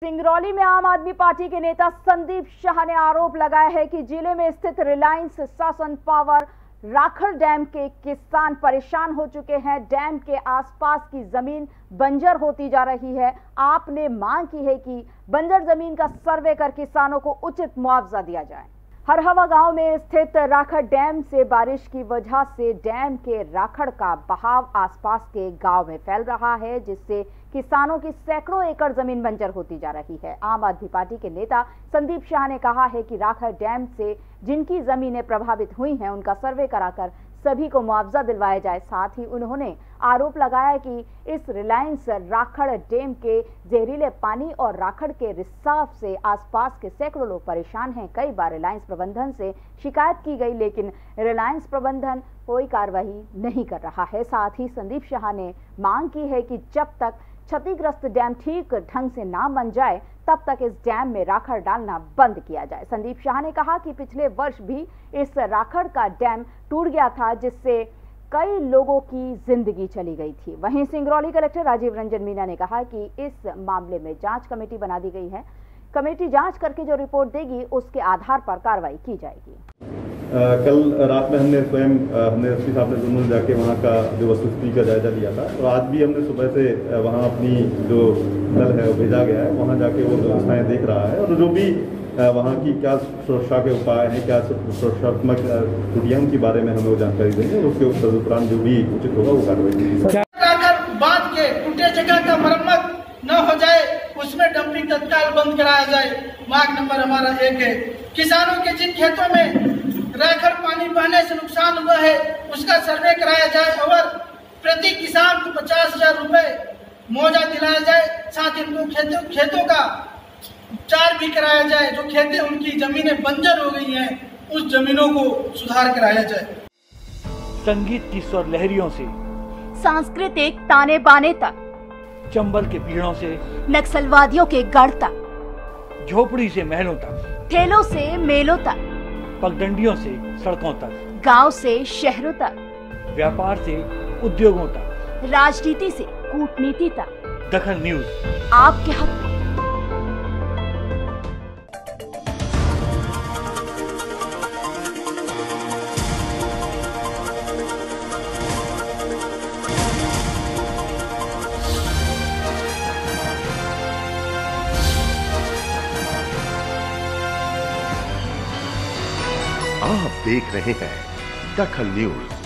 सिंगरौली में आम आदमी पार्टी के नेता संदीप शाह ने आरोप लगाया है कि जिले में स्थित रिलायंस शासन पावर राखड़ डैम के किसान परेशान हो चुके हैं। डैम के आसपास की जमीन बंजर होती जा रही है। आपने मांग की है कि बंजर जमीन का सर्वे कर किसानों को उचित मुआवजा दिया जाए। हरहवा गांव में स्थित राखड़ डैम से बारिश की वजह से डैम के राखड़ का बहाव आसपास के गांव में फैल रहा है, जिससे किसानों की सैकड़ों एकड़ जमीन बंजर होती जा रही है। आम आदमी पार्टी के नेता संदीप शाह ने कहा है कि राखड़ डैम से जिनकी जमीनें प्रभावित हुई हैं उनका सर्वे कराकर सभी को मुआवजा दिलवाया जाए। साथ ही उन्होंने आरोप लगाया कि इस रिलायंस राखड़ डैम के जहरीले पानी और राखड़ के रिसाव से आसपास के सैकड़ों लोग परेशान हैं। कई बार रिलायंस प्रबंधन से शिकायत की गई, लेकिन रिलायंस प्रबंधन कोई कार्रवाई नहीं कर रहा है। साथ ही संदीप शाह ने मांग की है कि जब तक क्षतिग्रस्त डैम ठीक ढंग से ना बन जाए तब तक इस डैम में राखड़ डालना बंद किया जाए। संदीप शाह ने कहा कि पिछले वर्ष भी इस राखड़ का डैम टूट गया था, जिससे कई लोगों की जिंदगी चली गई थी। वहीं सिंगरौली कलेक्टर राजीव रंजन मीना ने कहा कि इस मामले में जांच कमेटी बना दी गई है। कमेटी जांच करके जो रिपोर्ट देगी उसके आधार पर कार्रवाई की जाएगी। कल रात में हमने एसपी साहब ने दोनों जाके वहाँ का जो वस्तुस्थिति का जायजा लिया था, तो आज भी हमने सुबह से वहाँ अपनी जो दल है वो भेजा गया है। वहाँ जाके वो व्यवस्थाएं देख रहा है और जो भी वहाँ की क्या सुरक्षा के उपाय हैं, क्या सुरक्षात्मक त्रुटियां उनके बारे में हमें वो जानकारी देंगे। उसके तदुपरांत जो भी उचित होगा वो कार्रवाई बांध के टूटे जगह का मरम्मत न हो जाए, उसमें डंपिंग तत्काल बंद कराया जाए। मांग नंबर हमारा 1 है। किसानों के जिन खेतों में राखड़ पानी बहने से नुकसान हुआ है उसका सर्वे कराया जाए और प्रति किसान को 50,000 रुपए मुआवजा दिलाया जाए। साथ ही उनको खेतों का उपचार भी कराया जाए। जो खेतें उनकी जमीनें बंजर हो गई हैं उस जमीनों को सुधार कराया जाए। संगीत की स्वर लहरियों से सांस्कृतिक ताने बाने तक, चंबल के पीड़ों से नक्सलवादियों के गढ़ तक, झोपड़ी से महलों तक, ठेलों से मेलों तक, पगडंडियों से सड़कों तक, गांव से शहरों तक, व्यापार से उद्योगों तक, राजनीति से कूटनीति तक, दखल न्यूज आपके हक में। आप देख रहे हैं दखल न्यूज।